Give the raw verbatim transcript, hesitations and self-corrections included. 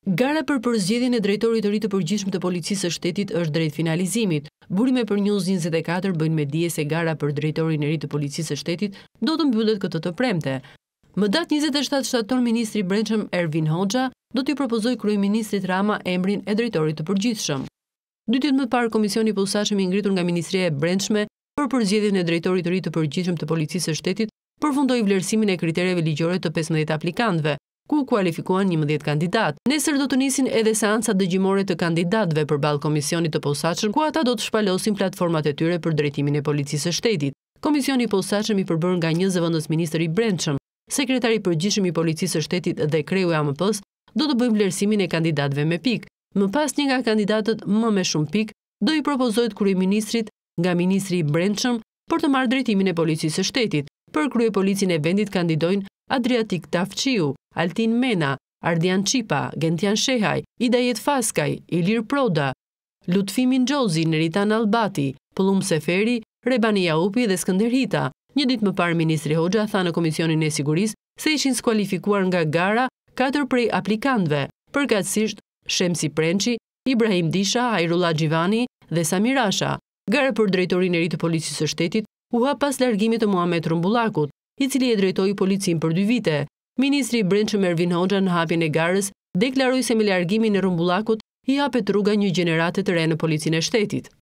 Gara për përzgjedhjen e drejtorit të ri të përgjithshëm të policisë së shtetit është drejt finalizimit. Burime për News njëzet e katër bëjnë me dije se gara për drejtorin e ri të policisë së shtetit do të mbyllet këtë të premte. Më datë njëzet e shtatë shtator ministri i brendshëm Ervin Hoxha do t'i propozojë kryeministrit Rama emrin e drejtorit të përgjithshëm. Dy ditë më parë, komisioni i posaçëm i ngritur nga Ministria e Brendshme për përzgjedhjen e drejtorit të ri të përgjithshëm të policisë së shtetit përfundoi vlerësimin e kritereve ligjore të pesëmbëdhjetë aplikantëve, ku kualifikuan njëmbëdhjetë kandidat. Nesër do të nisin edhe seancat dëgjimore të kandidatëve përballë komisionit të posaçëm, ku ata do të shpalosin platformat e tyre për drejtimin e policisë së shtetit. Komisioni i posaçëm i përbërë nga një zëvendës ministër i brendshëm, sekretari i përgjithshëm i policisë së shtetit dhe kreu i A M P-s do të bëjnë vlerësimin e kandidatëve me pikë. Më pas, një nga kandidatët më me shumë pikë do i propozohet kryeministrit nga ministri i brendshëm për të marrë drejtimin e policisë së shtetit. Për kryepolicin e vendit kandidojnë Adriatik Tafqiu, Altin Mena, Ardian Qipa, Gentian Shehaj, Idajet Faskaj, Ilir Proda, Lutfi Minxhozi, Neritan Albati, Pullum Seferi, Rebani Jaupi dhe Skënder Hita. Një ditë më parë, ministri Hoxha tha në Komisionin e Sigurisë se ishin skualifikuar nga gara katër prej aplikantëve, përkatësisht Shemsi Prençi, Ibrahim Disha, Hajrullah Xhivani dhe Samir Asha. Gara për drejtorin e ri të policisë së shtetit u hap pas largimit të Muhamet Rumbullakut, i cili e drejtoi policin për dy vite. Ministri i brendshëm Ervin Hoxha në hapjen e garës deklaroi se me largimin e Rumbullakut i hapet rruga një gjenerate të re në policinë e shtetit.